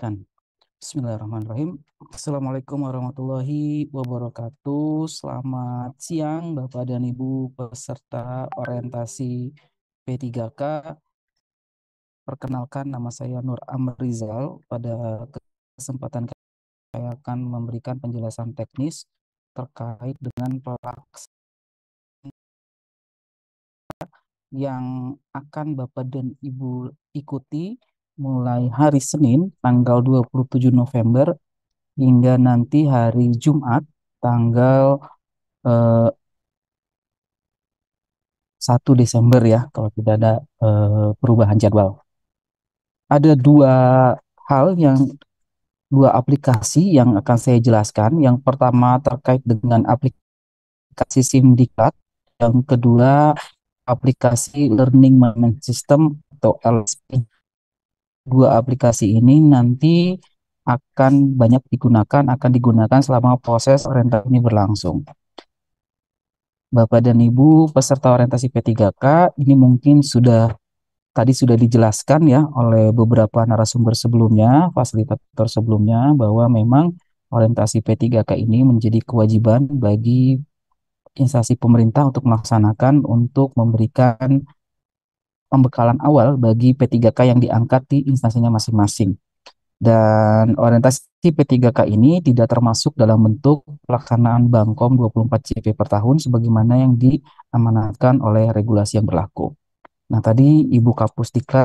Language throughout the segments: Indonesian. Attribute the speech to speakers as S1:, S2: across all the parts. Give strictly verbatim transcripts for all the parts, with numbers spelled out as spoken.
S1: Kan. Bismillahirrahmanirrahim. Assalamualaikum warahmatullahi wabarakatuh. Selamat siang Bapak dan Ibu peserta orientasi P tiga K. Perkenalkan, nama saya Nur Amrizal. Pada kesempatan kali ini saya akan memberikan penjelasan teknis terkait dengan pelaksanaan yang akan Bapak dan Ibu ikuti mulai hari Senin tanggal dua puluh tujuh November hingga nanti hari Jumat tanggal eh, satu Desember ya, kalau tidak ada eh, perubahan jadwal. Ada dua hal yang dua aplikasi yang akan saya jelaskan. Yang pertama terkait dengan aplikasi Simdiklat, yang kedua aplikasi Learning Management System atau L S P. Dua aplikasi ini nanti akan banyak digunakan, akan digunakan selama proses orientasi ini berlangsung. Bapak dan Ibu peserta orientasi P tiga K, ini mungkin sudah tadi sudah dijelaskan ya oleh beberapa narasumber sebelumnya, fasilitator sebelumnya, bahwa memang orientasi P tiga K ini menjadi kewajiban bagi instansi pemerintah untuk melaksanakan, untuk memberikan pembekalan awal bagi P tiga K yang diangkat di instansinya masing-masing. Dan orientasi P tiga K ini tidak termasuk dalam bentuk pelaksanaan Bangkom dua puluh empat C P per tahun sebagaimana yang diamanatkan oleh regulasi yang berlaku. Nah, tadi Ibu Kapus Diklat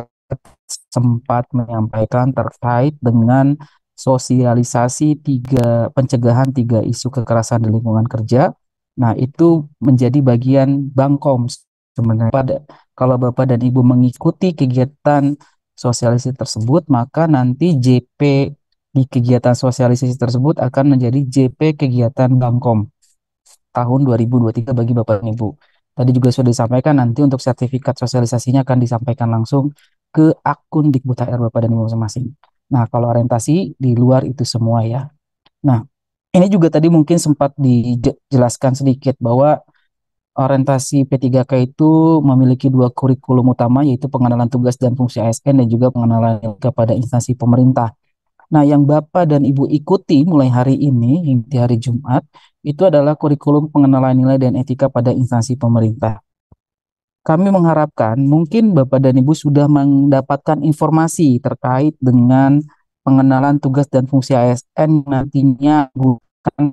S1: sempat menyampaikan terkait dengan sosialisasi tiga pencegahan tiga isu kekerasan di lingkungan kerja. Nah, itu menjadi bagian Bangkom sebenarnya. Pada kalau Bapak dan Ibu mengikuti kegiatan sosialisasi tersebut, maka nanti J P di kegiatan sosialisasi tersebut akan menjadi J P kegiatan Bangkom tahun dua ribu dua puluh tiga bagi Bapak dan Ibu. Tadi juga sudah disampaikan, nanti untuk sertifikat sosialisasinya akan disampaikan langsung ke akun Dikbud H R Bapak dan Ibu masing-masing. Nah, kalau orientasi di luar itu semua ya. Nah, ini juga tadi mungkin sempat dijelaskan sedikit bahwa orientasi P tiga K itu memiliki dua kurikulum utama, yaitu pengenalan tugas dan fungsi A S N dan juga pengenalan kepada instansi pemerintah. Nah, yang Bapak dan Ibu ikuti mulai hari ini hingga hari Jumat itu adalah kurikulum pengenalan nilai dan etika pada instansi pemerintah. Kami mengharapkan mungkin Bapak dan Ibu sudah mendapatkan informasi terkait dengan pengenalan tugas dan fungsi A S N nantinya bukan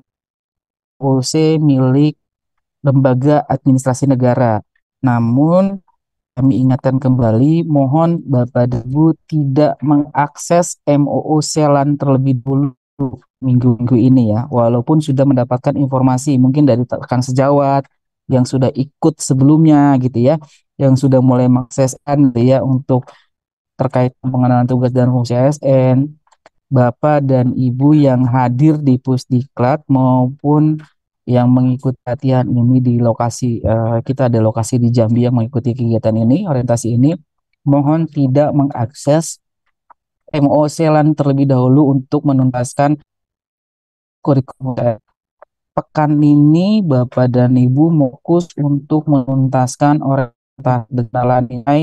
S1: O C milik lembaga administrasi negara. Namun kami ingatkan kembali, mohon Bapak dan Ibu tidak mengakses M O O Selan terlebih dulu minggu-minggu ini ya, walaupun sudah mendapatkan informasi mungkin dari rekan sejawat yang sudah ikut sebelumnya gitu ya, yang sudah mulai mengakses gitu ya untuk terkait pengenalan tugas dan fungsi A S N. Bapak dan Ibu yang hadir di Pusdiklat maupun yang mengikuti latihan ini di lokasi, eh, kita ada lokasi di Jambi yang mengikuti kegiatan ini, orientasi ini, mohon tidak mengakses M O C LAN terlebih dahulu untuk menuntaskan kurikulum. Pekan ini Bapak dan Ibu fokus untuk menuntaskan orientasi dengan nilai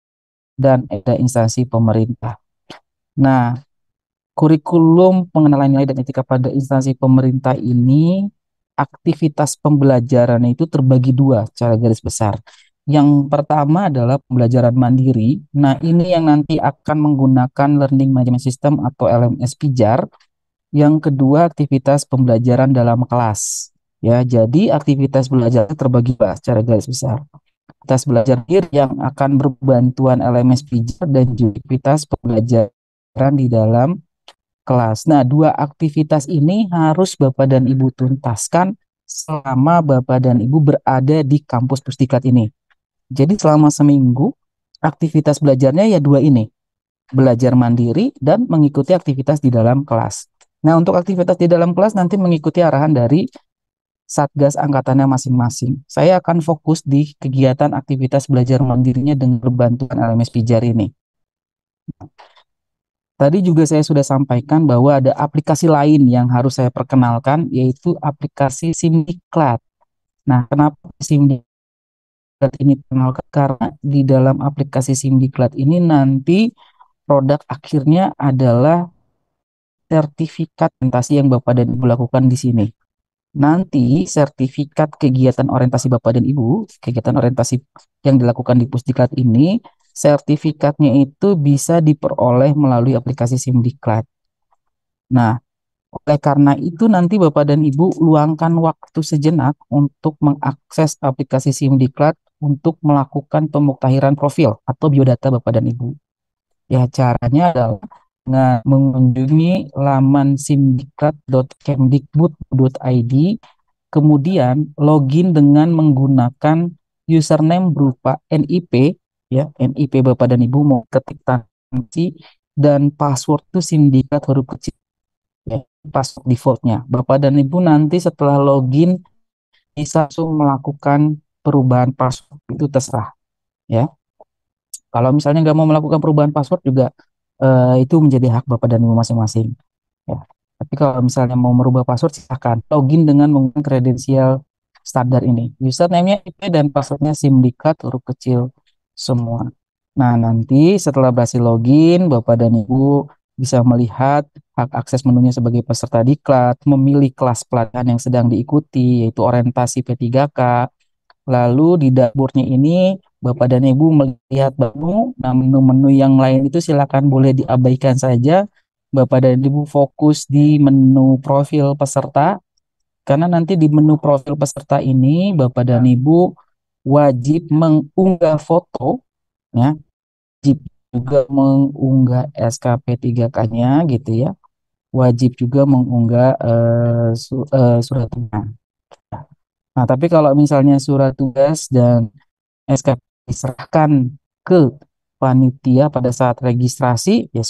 S1: dan ada instansi pemerintah. Nah, kurikulum pengenalan nilai dan etika pada instansi pemerintah ini, aktivitas pembelajaran itu terbagi dua secara garis besar. Yang pertama adalah pembelajaran mandiri. Nah, ini yang nanti akan menggunakan Learning Management System atau L M S Pijar. Yang kedua, aktivitas pembelajaran dalam kelas. Ya, jadi aktivitas belajar terbagi dua secara garis besar. Aktivitas belajar mandiri yang akan berbantuan L M S Pijar dan juga aktivitas pembelajaran di dalam kelas. Nah, dua aktivitas ini harus Bapak dan Ibu tuntaskan selama Bapak dan Ibu berada di kampus Pusdiklat ini. Jadi selama seminggu, aktivitas belajarnya ya dua ini. Belajar mandiri dan mengikuti aktivitas di dalam kelas. Nah, untuk aktivitas di dalam kelas nanti mengikuti arahan dari Satgas angkatannya masing-masing. Saya akan fokus di kegiatan aktivitas belajar mandirinya dengan berbantuan L M S Pijar ini. Tadi juga saya sudah sampaikan bahwa ada aplikasi lain yang harus saya perkenalkan, yaitu aplikasi Simdiklat. Nah, kenapa Simdiklat ini dikenalkan? Karena di dalam aplikasi Simdiklat ini nanti produk akhirnya adalah sertifikat orientasi yang Bapak dan Ibu lakukan di sini. Nanti sertifikat kegiatan orientasi Bapak dan Ibu, kegiatan orientasi yang dilakukan di Pusdiklat ini, sertifikatnya itu bisa diperoleh melalui aplikasi Simdiklat. Nah, oleh karena itu nanti Bapak dan Ibu luangkan waktu sejenak untuk mengakses aplikasi Simdiklat untuk melakukan pemuktahiran profil atau biodata Bapak dan Ibu. Ya, caranya adalah dengan mengunjungi laman simdiklat titik kemdikbud titik i d, kemudian login dengan menggunakan username berupa N I P, ya, N I P Bapak dan Ibu mau ketik tansi, dan password itu simdiklat huruf kecil, ya, password defaultnya. Bapak dan Ibu nanti setelah login bisa langsung melakukan perubahan password, itu terserah, ya. Kalau misalnya nggak mau melakukan perubahan password juga, eh, itu menjadi hak Bapak dan Ibu masing-masing. Ya. Tapi kalau misalnya mau merubah password, silakan login dengan menggunakan kredensial standar ini. Username-nya I P dan passwordnya SIMDIKLAT huruf kecil semua. Nah, nanti setelah berhasil login, Bapak dan Ibu bisa melihat hak akses menunya sebagai peserta diklat, memilih kelas pelatihan yang sedang diikuti, yaitu orientasi P tiga K. Lalu di dashboardnya ini Bapak dan Ibu melihat menu, nah menu-menu yang lain itu silakan boleh diabaikan saja. Bapak dan Ibu fokus di menu profil peserta, karena nanti di menu profil peserta ini Bapak dan Ibu wajib mengunggah foto, ya, wajib juga mengunggah S K P tiga K-nya gitu ya, wajib juga mengunggah eh, su- eh, surat tugas. Nah, tapi kalau misalnya surat tugas dan S K P diserahkan ke panitia pada saat registrasi, ya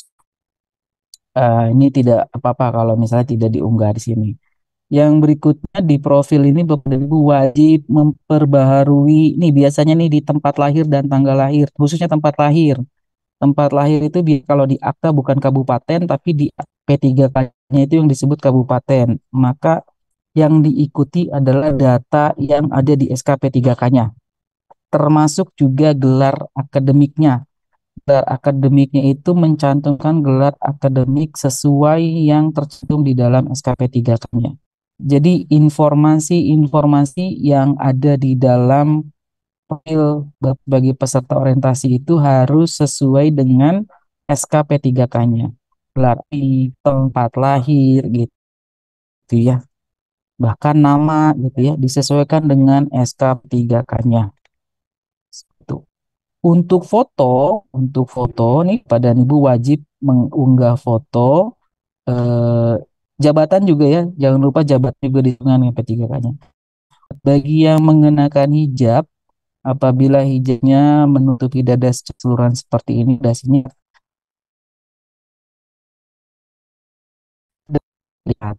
S1: eh, ini tidak apa-apa kalau misalnya tidak diunggah di sini. Yang berikutnya di profil ini Bapak dan Ibu wajib memperbaharui, nih biasanya nih di tempat lahir dan tanggal lahir, khususnya tempat lahir. Tempat lahir itu bi- kalau di akta bukan kabupaten, tapi di P tiga K-nya itu yang disebut kabupaten. Maka yang diikuti adalah data yang ada di S K P tiga K-nya, termasuk juga gelar akademiknya. Gelar akademiknya itu mencantumkan gelar akademik sesuai yang tercantum di dalam S K P tiga K-nya. Jadi informasi-informasi yang ada di dalam profil bagi peserta orientasi itu harus sesuai dengan S K P tiga K-nya. Gelar I, tempat lahir gitu ya. Bahkan nama gitu ya disesuaikan dengan S K P tiga K-nya. Untuk foto, untuk foto nih pada Ibu wajib mengunggah foto eh, jabatan juga ya, jangan lupa jabatan juga di dengan P tiga K-nya. Bagi yang mengenakan hijab, apabila hijabnya menutupi dada keseluruhan seperti ini, dasinya lihat.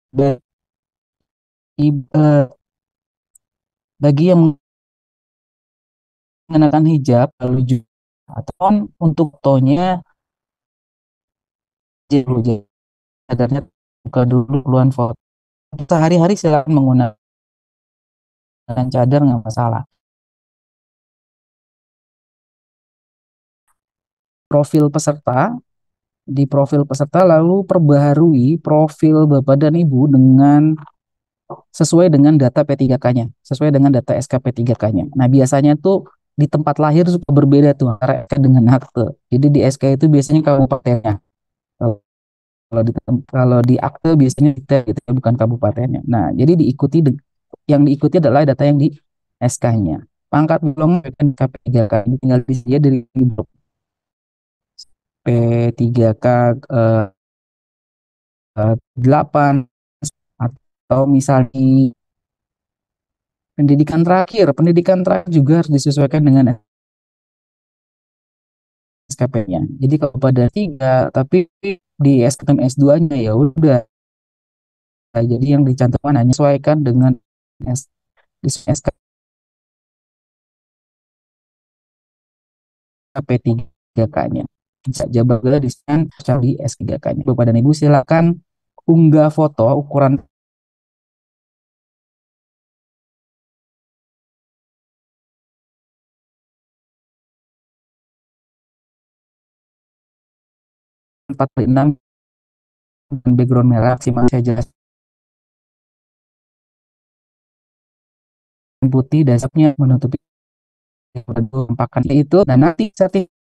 S1: Bagi, eh, bagi yang mengenakan hijab, lalu juga atau untuk fotonya, dulu jadarnya buka dulu duluan foto. Sehari-hari silakan menggunakan cadar nggak masalah. Profil peserta, di profil peserta lalu perbaharui profil Bapak dan Ibu dengan sesuai dengan data P tiga K-nya, sesuai dengan data S K P tiga K-nya. Nah, biasanya tuh di tempat lahir suka berbeda tuh antara akte dengan akte. Jadi di S K itu biasanya kabupatennya. Kalau di kalau di akte biasanya kita gitu ya, bukan kabupatennya. Nah, jadi diikuti yang diikuti adalah data yang di S K-nya. Pangkat belum P tiga K ini tinggal di dia dari P tiga K eh, eh, delapan, atau misalnya pendidikan terakhir, pendidikan terakhir juga harus disesuaikan dengan S K P-nya. Jadi kalau pada tiga, tapi di S K P S dua-nya ya udah. Jadi yang dicantumkan hanya sesuaikan dengan S, S K P tiga K-nya. Bisa jabat di cari S tiga K-nya. Bapak dan Ibu silakan unggah foto ukuran empat puluh enam dan background merah maksimal saya jelaskan putih dasarnya menutupi pakan itu dan nanti setting